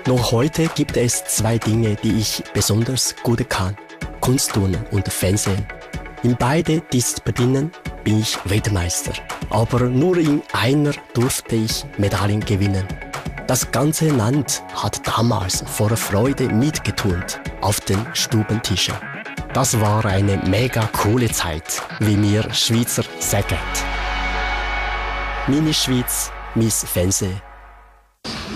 Noch heute gibt es zwei Dinge, die ich besonders gut kann. Kunstturnen und Fernsehen. In beide Disziplinen bin ich Weltmeister. Aber nur in einer durfte ich Medaillen gewinnen. Das ganze Land hat damals vor Freude mitgeturnt auf den Stubentischen. Das war eine mega coole Zeit, wie mir Schweizer sagen. Meine Schweiz, Miss Fernsehen.